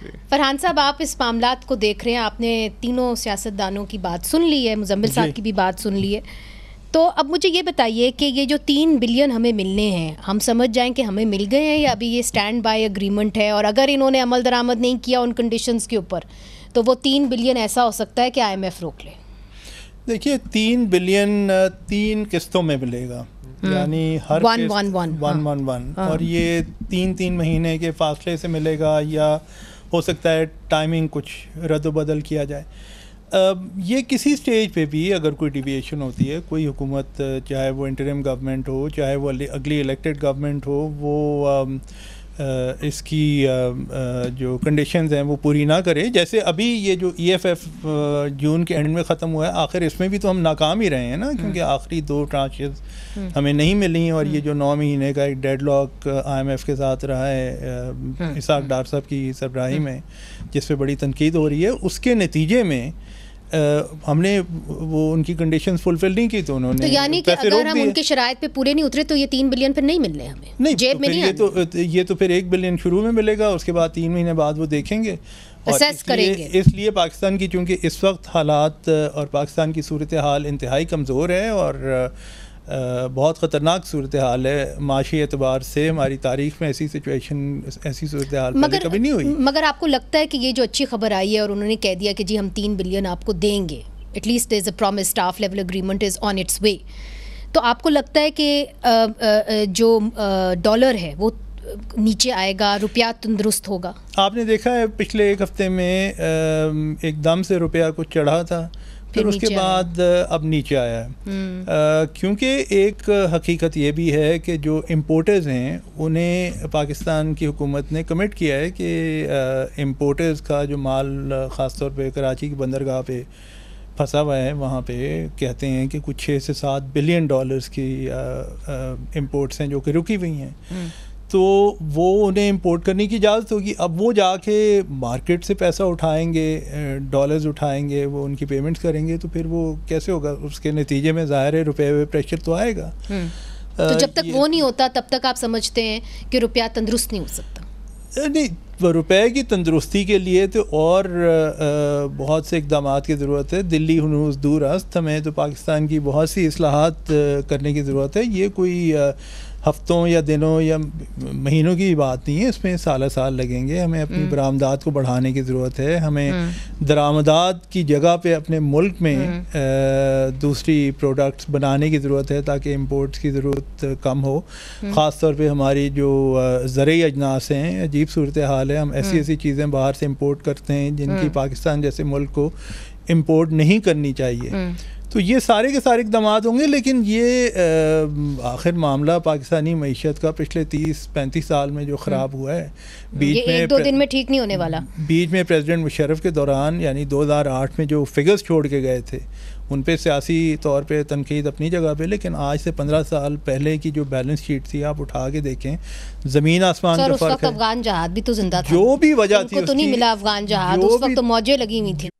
فرحان صاحب, آپ اس معاملات کو دیکھ رہے ہیں, آپ نے تینوں سیاستدانوں کی بات سن لی ہے, مزمل صاحب کی بھی بات سن لی ہے, تو اب مجھے یہ بتائیے کہ یہ جو 3 بلین ہمیں ملنے ہیں, ہم سمجھ جائیں کہ ہمیں مل گئے ہیں یا ابھی یہ اسٹینڈ بائی اگریمنٹ ہے, اور اگر انہوں نے عمل درآمد نہیں کیا ان کنڈیشنز کے اوپر تو وہ 3 بلین ایسا ہو سکتا ہے کہ IMF روک لے؟ دیکھیے 3 بلین 3 قسطوں میں ملے گا, یعنی ہر 111 اور یہ 3 مہینے کے فاصلے سے ملے گا, یا ہو سکتا ہے ٹائمنگ کچھ رد و بدل کیا جائے. یہ کسی سٹیج پہ بھی اگر کوئی ڈیویشن ہوتی ہے, کوئی حکومت چاہے وہ انٹرم گورنمنٹ ہو چاہے وہ اگلی الیکٹڈ گورنمنٹ ہو, وہ اس کی جو کنڈیشنز ہیں وہ پوری نہ کرے. جیسے ابھی یہ جو EFF جون کے اینڈ میں ختم ہوا ہے, آخر اس میں بھی تو ہم ناکام ہی رہے ہیں نا, کیونکہ آخری 2 ٹرانچز ہمیں نہیں ملی, اور یہ جو 9 مہینے کا ایک ڈیڈ لاک IMF کے ساتھ رہا ہے اسحاق ڈار صاحب کی سربراہی میں, جس پہ بڑی تنقید ہو رہی ہے, اس کے نتیجے میں ہم نے وہ ان کی کنڈیشنز فلفل نہیں کی, تو انہوں نے, تو یعنی کہ اگر ہم ان کی شرائط پہ پورے نہیں اترے تو یہ 3 بلین پھر نہیں ملنے ہمیں, نہیں جیب میں نہیں آنے. یہ تو پھر 1 بلین شروع میں ملے گا, اس کے بعد 3 مہینے بعد وہ دیکھیں گے, اور اس لیے پاکستان کی چونکہ اس وقت حالات اور پاکستان کی صورتحال انتہائی کمزور ہے اور بہت خطرناک صورتحال ہے معاشی اعتبار سے. ہماری تاریخ میں ایسی سچویشن, ایسی صورتحال پہلے کبھی نہیں ہوئی. مگر آپ کو لگتا ہے کہ یہ جو اچھی خبر آئی ہے اور انہوں نے کہہ دیا کہ جی ہم 3 بلین آپ کو دیں گے, at least there is a promise, staff level agreement is on its way, تو آپ کو لگتا ہے کہ جو ڈالر ہے وہ نیچے آئے گا, روپیہ تندرست ہوگا؟ آپ نے دیکھا ہے پچھلے 1 ہفتے میں ایک دم سے روپیہ کچھ چڑھا تھا, پھر اس کے بعد اب نیچے آیا ہے, کیونکہ ایک حقیقت یہ بھی ہے کہ جو امپورٹرز ہیں انہیں پاکستان کی حکومت نے کمٹ کیا ہے کہ امپورٹرز کا جو مال خاص طور پہ کراچی کی بندرگاہ پہ پھنسا ہوا ہے, وہاں پہ کہتے ہیں کہ کچھ 6 سے 7 بلین ڈالرز کی امپورٹس ہیں جو کہ رکی ہوئی ہیں, تو وہ انہیں امپورٹ کرنے کی اجازت ہوگی. اب وہ جا کے مارکیٹ سے پیسہ اٹھائیں گے, ڈالرز اٹھائیں گے, وہ ان کی پیمنٹس کریں گے, تو پھر وہ کیسے ہوگا؟ اس کے نتیجے میں ظاہر ہے روپے پہ پریشر تو آئے گا. تو جب تک وہ نہیں ہوتا تب تک آپ سمجھتے ہیں کہ روپیہ تندرست نہیں ہو سکتا؟ نہیں, روپے کی تندرستی کے لیے تو اور بہت سے اقدامات کی ضرورت ہے. دلی ہنوز دور است, ہمیں تو پاکستان کی بہت سی اصلاحات کرنے کی ضرورت ہے. یہ کوئی ہفتوں یا دنوں یا مہینوں کی بات نہیں ہے, اس میں سالہ سال لگیں گے. ہمیں اپنی برآمدات کو بڑھانے کی ضرورت ہے, ہمیں درآمدات کی جگہ پہ اپنے ملک میں دوسری پروڈکٹس بنانے کی ضرورت ہے تاکہ امپورٹس کی ضرورت کم ہو. خاص طور پہ ہماری جو زرعی اجناس ہیں, عجیب صورتحال ہے, ہم ایسی چیزیں باہر سے امپورٹ کرتے ہیں جن کی پاکستان جیسے ملک کو امپورٹ نہیں کرنی چاہیے. تو یہ سارے کے سارے اقدامات ہوں گے, لیکن یہ آخر معاملہ پاکستانی معیشت کا پچھلے 30-35 سال میں جو خراب ہوا ہے, بیچ میں 1-2 دن میں ٹھیک نہیں ہونے والا. بیچ میں پریزیڈنٹ مشرف کے دوران یعنی 2008 میں جو فگرز چھوڑ کے گئے تھے ان پہ سیاسی طور پہ تنقید اپنی جگہ پہ, لیکن آج سے 15 سال پہلے کی جو بیلنس شیٹ تھی آپ اٹھا کے دیکھیں, زمین آسمان کا فرق ہے. افغان جہاد بھی تو زندہ تھا, جو بھی وجہ تھی تو نہیں ملا افغان جہاد, اس وقت تو موجیں لگی ہوئی تھی.